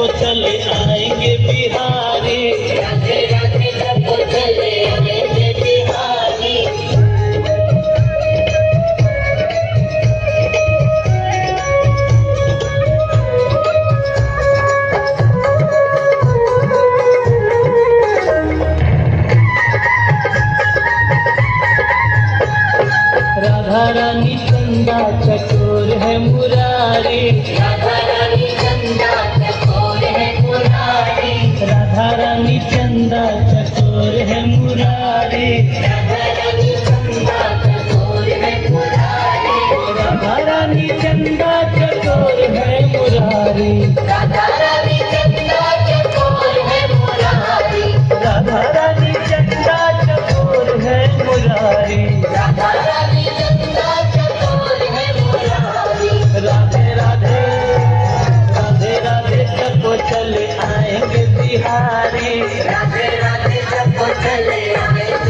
सबको चले आएंगे बिहारी। राधे राधे सबको चले आएंगे बिहारी। राधा रानी चंदा चकोर है मुरारी। राधा रानी चंदा चकोर है मुरारी। राधा रानी चंदा चकोर है मुरारी। राधा रानी चंदा चकोर है मुरारी। राधा रानी चंदा चकोर है मुरारी। राधा रानी चंदा चकोर है मुरारी। राधा रानी चंदा चकोर है मुरारी। राधा रानी चंदा चकोर है मुरारी। राधे राधे राधे राधे सबको चले आएंगे बिहारी। राधे राधे सबको चले आएंगे